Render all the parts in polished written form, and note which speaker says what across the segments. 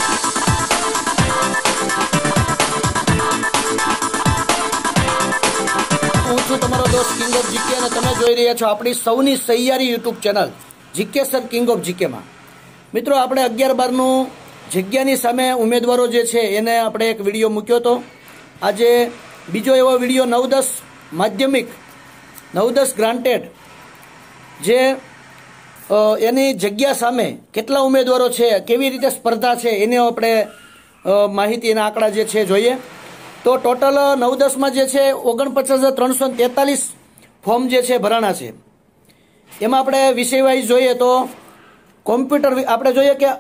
Speaker 1: હું છું તમારો દોસ્ત કિંગ ઓફ જીકે અને તમે જોઈ રહ્યા છો આપણી સૌની સહિયારી YouTube channel GK sir king of જીકેમાં. મિત્રો, આપણે 11-12નું જગ્યાની સામે ઉમેદવારો જે છે એને આપણે એક વિડીયો મૂક્યો હતો. આજે બીજો એવો વિડીયો 9-10 માધ્યમિક 9-10 ગ્રાન્ટેડ જે એની જગ્યા સામે કેટલા ઉમેદવારો છે, કેવી રીતે સ્પર્ધા છે, એને આપણે માહિતી એના આંકડા જે છે જોઈએ. તો ટોટલ 9-10માં જે છે 49,343 ફોર્મ જે છે ભરાણા છે. એમાં આપણે વિષય વાઇઝ જોઈએ તો કોમ્પ્યુટર આપણે જોઈએ કે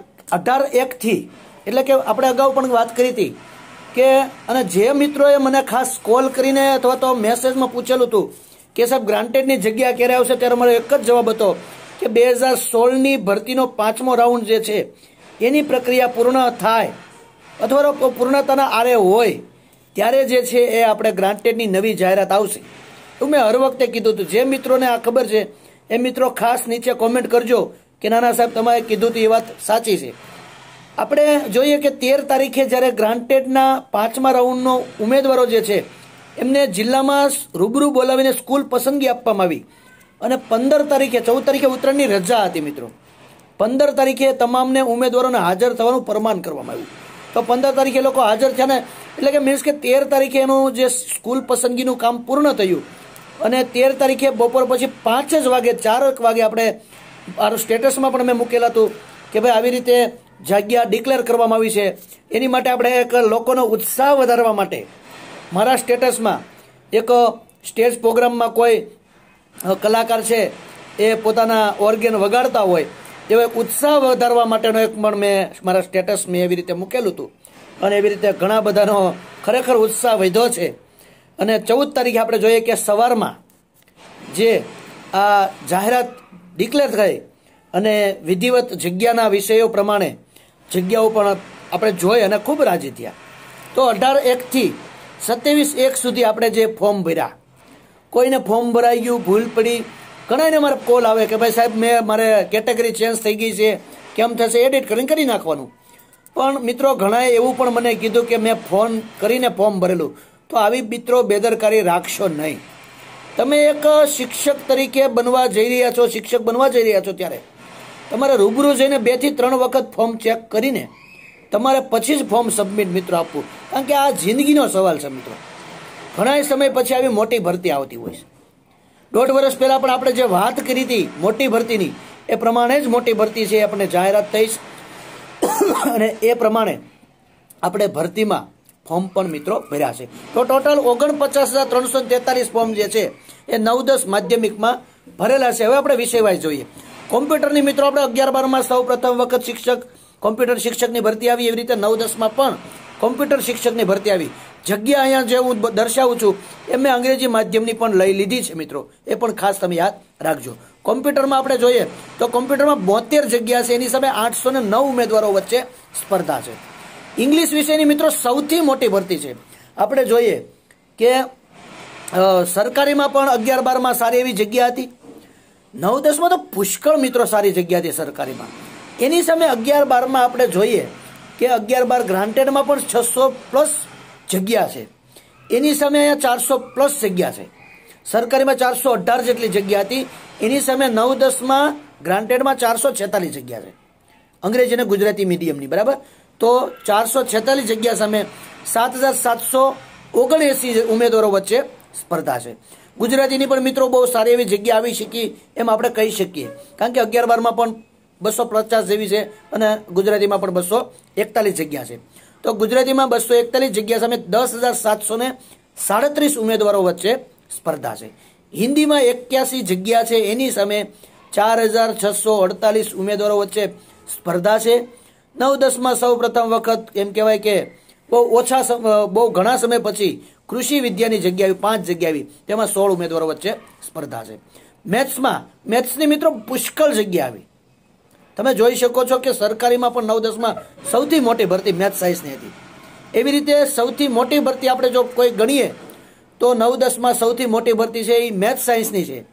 Speaker 1: 18-1 એટલે કે આપણે અગાઉ પણ વાત કરી હતી કે, અને જે મિત્રોએ મને ખાસ કોલ કરીને અથવા તો મેસેજમાં પૂછેલું હતું કે સાહેબ ગ્રાન્ટેડની જગ્યા ક્યારે આવશે, ત્યારે મારો એક જ જવાબ હતો કે 2016ની ભરતીનો 5મો રાઉન્ડ જે છે એની પ્રક્રિયા પૂર્ણ થાય અથવા તો પૂર્ણતાના આરે હોય ત્યારે જે છે એ આપણે ગ્રાન્ટેડની નવી જાહેરાત આવશે. એવું મેં હર વખતે કીધું હતું. જે મિત્રોને આ ખબર છે એ મિત્રો ખાસ નીચે કોમેન્ટ કરજો કે ના ના સાહેબ તમારે કીધું હતું એ વાત સાચી છે. આપણે જોઈએ કે 13 તારીખે જ્યારે ગ્રાન્ટેડના 5મા રાઉન્ડનો ઉમેદવારો જે છે એમને જિલ્લામાં રૂબરૂ બોલાવીને સ્કૂલ પસંદગી આપવામાં આવી અને 15 તારીખે 14 તારીખે ઉત્તરાયણની રજા હતી મિત્રો. 15 તારીખે તમામને ઉમેદવારોને હાજર થવાનું ફરમાન કરવામાં આવ્યું. તો 15 તારીખે લોકો હાજર થયા ને, એટલે કે મીન્સ કે 13 તારીખે એનું જે સ્કૂલ પસંદગીનું કામ પૂર્ણ થયું અને 13 તારીખે બપોર પછી 5 જ વાગે 4 વાગે આપણે આ સ્ટેટસમાં પણ મેં મૂકેલા હતું કે ભાઈ આવી રીતે જગ્યા ડિક્લેર કરવામાં આવી છે. એની માટે આપણે એક લોકોનો ઉત્સાહ વધારવા માટે મારા સ્ટેટસમાં એક સ્ટેજ પ્રોગ્રામમાં કોઈ કલાકાર છે એ પોતાના ઓર્ગેન વગાડતા હોય એવો એક ઉત્સાહ વધારવા માટેનો એક પણ મેં મારા સ્ટેટસ મેં એવી રીતે મૂકેલું હતું અને એવી રીતે ઘણા બધાનો ખરેખર ઉત્સાહ વધ્યો છે. અને 14 તારીખે આપણે જોઈએ કે સવારમાં જે આ જાહેરાત ડિક્લેર થઈ અને વિધિવત જગ્યાના વિષયો પ્રમાણે જગ્યાઓ પણ આપણે જોઈ અને ખૂબ રાજી થયા. તો 18-1 27-1 સુધી આપણે જે ફોર્મ ભર્યા, કોઈને ફોર્મ ભરાઈ ગયું, ભૂલ પડી, ઘણાને મારે કોલ આવે કે ભાઈ સાહેબ મારે કેટેગરી ચેન્જ થઈ ગઈ છે, કેમ થશે, એડિટ કરીને કરી નાખવાનું. પણ મિત્રો ઘણાએ એવું પણ મને કીધું કે મેં ફોન કરીને ફોર્મ ભરેલું. તો આવી મિત્રો બેદરકારી રાખશો નહીં. તમે એક શિક્ષક તરીકે બનવા જઈ રહ્યા છો, શિક્ષક બનવા જઈ રહ્યા છો ત્યારે તમારે રૂબરૂ જઈને 2 થી 3 વખત ફોર્મ ચેક કરીને તમારે પછી જ ફોર્મ સબમિટ મિત્રો આપવું. કારણ કે આ જિંદગીનો સવાલ છે મિત્રો. ઘણા સમય પછી આવી મોટી ભરતી આવતી હોય છે. 1.5 વર્ષ પહેલાં પણ આપણે જે વાત કરી હતી મોટી ભરતીની એ પ્રમાણે જ મોટી ભરતી છે આપણે જાહેરાત થઈ અને એ પ્રમાણે આપણે ભરતીમાં ફોર્મ પણ મિત્રો ભર્યા છે. તો ટોટલ 49,343 ફોર્મ જે છે એ 9-10 માધ્યમિકમાં ભરેલા છે. હવે આપણે વિષય વાઇઝ જોઈએ. કોમ્પ્યુટરની મિત્રો આપણે 11-12માં સૌ પ્રથમ વખત કોમ્પ્યુટર શિક્ષકની ભરતી આવી, એવી રીતે 9-10માં પણ કોમ્પ્યુટર શિક્ષકની ભરતી આવી. જગ્યા અહીંયા જે હું દર્શાવું છું એ મેં અંગ્રેજી માધ્યમની પણ લઈ લીધી છે મિત્રો, એ પણ ખાસ તમે યાદ રાખજો. કોમ્પ્યુટરમાં આપણે જોઈએ તો કોમ્પ્યુટરમાં 72 જગ્યા છે, એની સામે 809 ઉમેદવારો વચ્ચે સ્પર્ધા છે. ઇંગ્લિશ વિષયની મિત્રો સૌથી મોટી ભરતી છે. આપણે જોઈએ કે સરકારીમાં પણ 11-12માં સારી એવી જગ્યા હતી, 9-10માં તો પુષ્કળ મિત્રો સારી જગ્યા હતી સરકારીમાં. એની સામે 11-12માં આપણે જોઈએ કે 11-12 ગ્રાન્ટેડમાં પણ 600+ જગ્યા છે. એની સામે અહીંયા 400+ જગ્યા છે. સરકારીમાં 418 જેટલી જગ્યા હતી, એની સામે 9-10માં ગ્રાન્ટેડમાં 446 જગ્યા છે અંગ્રેજી અને ગુજરાતી મીડિયમની, બરાબર. તો 446 જગ્યા સામે 7,779 ઉમેદવારો વચ્ચે સ્પર્ધા છે. ગુજરાતીની પણ મિત્રો બહુ સારી એવી જગ્યા આવી શકી એમ આપણે કહી શકીએ, કારણ કે 11-12માં પણ 250 જેવી છે અને ગુજરાતીમાં પણ 241 જગ્યા છે. તો ગુજરાતીમાં 241 જગ્યા સામે 10,737 ઉમેદવારો વચ્ચે સ્પર્ધા છે. હિન્દીમાં 81 જગ્યા છે, એની સામે 4,648 ઉમેદવારો વચ્ચે સ્પર્ધા છે. 9-10માં સૌ પ્રથમ વખત એમ કહેવાય કે બહુ ઘણા સમય પછી કૃષિ વિદ્યાની જગ્યા આવી, 5 જગ્યા આવી, તેમાં 16 ઉમેદવારો વચ્ચે સ્પર્ધા છે. મેથ્સની મિત્રો પુષ્કળ જગ્યા આવી. તમે જોઈ શકો છો કે સરકારીમાં પણ 9-10માં સૌથી મોટી ભરતી મેથ્સ સાયન્સની હતી. એવી રીતે સૌથી મોટી ભરતી આપણે જો કોઈ ગણીએ તો 9-10માં સૌથી મોટી ભરતી છે એ મેથ્સ સાયન્સની છે.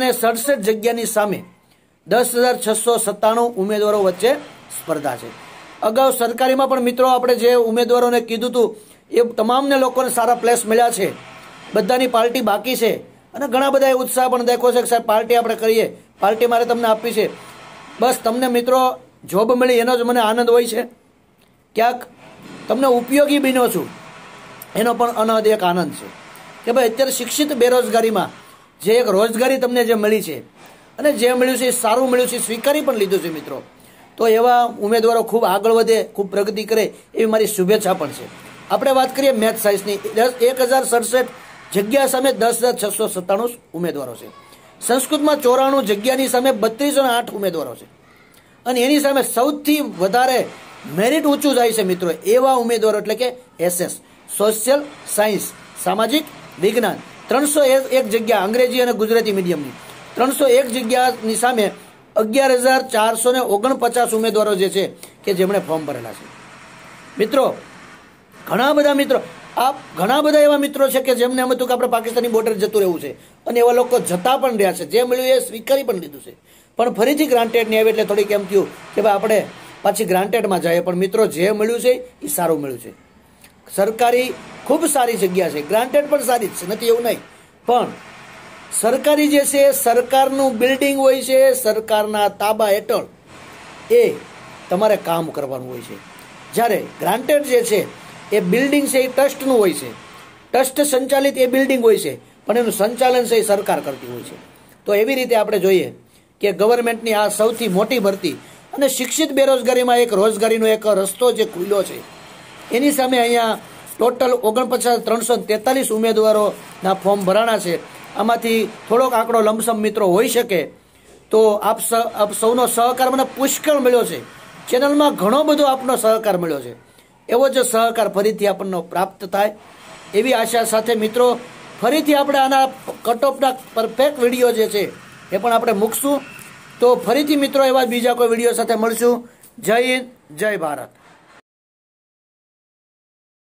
Speaker 1: 1067 જગ્યાની સામે 10,697 ઉમેદવારો વચ્ચે સ્પર્ધા છે. અગાઉ સરકારીમાં પણ મિત્રો આપણે જે ઉમેદવારોને કીધું હતું એ તમામને લોકોને સારા પ્લેસ મળ્યા છે, બધાની પાર્ટી બાકી છે અને ઘણા બધા ઉત્સાહ પણ દેખો છે કે સાહેબ પાર્ટી આપણે કરીએ, પાર્ટી મારે તમને આપવી છે. બસ તમને મિત્રો જોબ મળી એનો જ મને આનંદ હોય છે, ક્યાંક તમને ઉપયોગી બન્યો છું એનો પણ અનહદ એક આનંદ છે કે ભાઈ અત્યારે શિક્ષિત બેરોજગારીમાં જે એક રોજગારી તમને જે મળી છે અને જે મળ્યું છે એ સારું મળ્યું છે, સ્વીકારી પણ લીધું છે મિત્રો. તો એવા ઉમેદવારો ખૂબ આગળ વધે, ખૂબ પ્રગતિ કરે એવી મારી શુભેચ્છા પણ છે. આપણે વાત કરીએ મેથ સાયન્સની, 1067 જગ્યા સામે 10,697 ઉમેદવારો છે. સંસ્કૃતમાં 94 જગ્યાની સામે 3208 ઉમેદવારો છે અને એની સામે સૌથી વધારે મેરિટ ઊંચું જાય છે મિત્રો એવા ઉમેદવારો એટલે કે SS સોશિયલ સાયન્સ સામાજિક વિજ્ઞાન 301 જગ્યા અંગ્રેજી અને ગુજરાતી મીડિયમની 301 જગ્યાની સામે 11,449 ઉમેદવારો જે છે કે જેમણે ફોર્મ ભરેલા છે. મિત્રો ઘણા બધા એવા મિત્રો છે કે જેમને એમ હતું કે આપણે પાકિસ્તાની બોર્ડર જતું રહેવું છે અને એવા લોકો જતા પણ રહ્યા છે, જે મળ્યું એ સ્વીકારી પણ લીધું છે. પણ ફરીથી ગ્રાન્ટેડ નહીં આવે એટલે થોડીક એમ થયું કે ભાઈ આપણે પાછી ગ્રાન્ટેડમાં જઈએ. પણ મિત્રો જે મળ્યું છે એ સારું મળ્યું છે. સરકારી ખૂબ સારી જગ્યા છે, ગ્રાન્ટેડ પણ સારી જ છે, નથી એવું નહીં, પણ સરકારી જે છે સરકારનું બિલ્ડિંગ હોય છે, સરકારના તાબા હેઠળ એ તમારે કામ કરવાનું હોય છે. જ્યારે ગ્રાન્ટેડ જે છે એ બિલ્ડિંગ છે એ ટ્રસ્ટનું હોય છે, ટ્રસ્ટ સંચાલિત એ બિલ્ડિંગ હોય છે પણ એનું સંચાલન છે એ સરકાર કરતી હોય છે. તો એવી રીતે આપણે જોઈએ કે ગવર્મેન્ટની આ સૌથી મોટી ભરતી અને શિક્ષિત બેરોજગારીમાં એક રોજગારીનો એક રસ્તો જે ખુલ્યો છે એની સામે અહીંયા ટોટલ 49,343 ઉમેદવારોના ફોર્મ ભરાણા છે. આમાંથી થોડોક આંકડો લમસમ મિત્રો હોઈ શકે. તો આપ સૌનો સહકાર મને પુષ્કળ મળ્યો છે, ચેનલમાં ઘણો બધો આપનો સહકાર મળ્યો છે. એવો જ સહકાર ફરીથી આપણને પ્રાપ્ત થાય એવી આશા સાથે મિત્રો ફરીથી આપણે આના કટઓફના પરફેક્ટ વિડીયો જે છે એ પણ આપણે મૂકશું. તો ફરીથી મિત્રો એવા બીજા કોઈ વિડીયો સાથે મળશું. જય હિન્દ, જય ભારત.